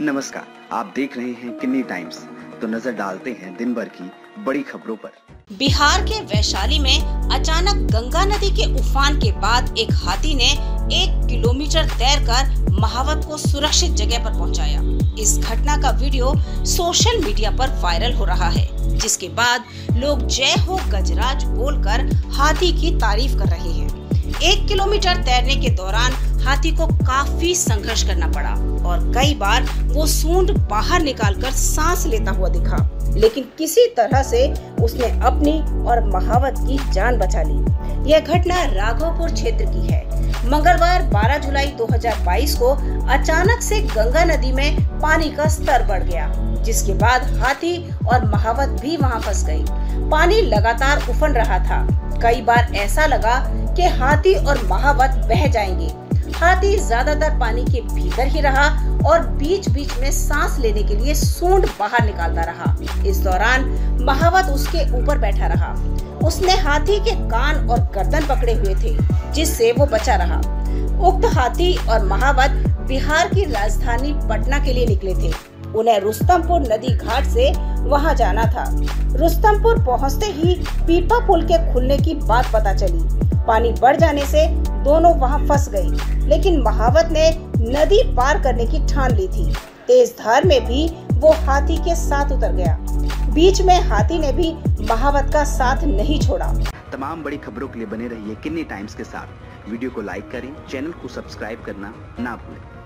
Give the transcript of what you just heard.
नमस्कार, आप देख रहे हैं किन्नी टाइम्स। तो नजर डालते हैं दिन भर की बड़ी खबरों पर। बिहार के वैशाली में अचानक गंगा नदी के उफान के बाद एक हाथी ने 1 किलोमीटर तैरकर महावत को सुरक्षित जगह पर पहुंचाया। इस घटना का वीडियो सोशल मीडिया पर वायरल हो रहा है, जिसके बाद लोग जय हो गजराज बोलकर हाथी की तारीफ कर रहे हैं। 1 किलोमीटर तैरने के दौरान हाथी को काफी संघर्ष करना पड़ा और कई बार वो सूंड बाहर निकालकर सांस लेता हुआ दिखा, लेकिन किसी तरह से उसने अपनी और महावत की जान बचा ली। यह घटना राघवपुर क्षेत्र की है। मंगलवार 12 जुलाई 2022 को अचानक से गंगा नदी में पानी का स्तर बढ़ गया, जिसके बाद हाथी और महावत भी वहां फंस गई। पानी लगातार उफन रहा था। कई बार ऐसा लगा कि हाथी और महावत बह जाएंगे। हाथी ज्यादातर पानी के भीतर ही रहा और बीच बीच में सांस लेने के लिए सूंड बाहर निकालता रहा। इस दौरान महावत उसके ऊपर बैठा रहा। उसने हाथी के कान और गर्दन पकड़े हुए थे, जिससे वो बचा रहा। उक्त हाथी और महावत बिहार की राजधानी पटना के लिए निकले थे। उन्हें रुस्तमपुर नदी घाट से वहां जाना था। रुस्तमपुर पहुंचते ही पीपा पुल के खुलने की बात पता चली। पानी बढ़ जाने से दोनों वहां फंस गई, लेकिन महावत ने नदी पार करने की ठान ली थी। तेज धार में भी वो हाथी के साथ उतर गया। बीच में हाथी ने भी महावत का साथ नहीं छोड़ा। तमाम बड़ी खबरों के लिए बने रहिए किन्नी टाइम्स के साथ। वीडियो को लाइक करें, चैनल को सब्सक्राइब करना ना भूलें।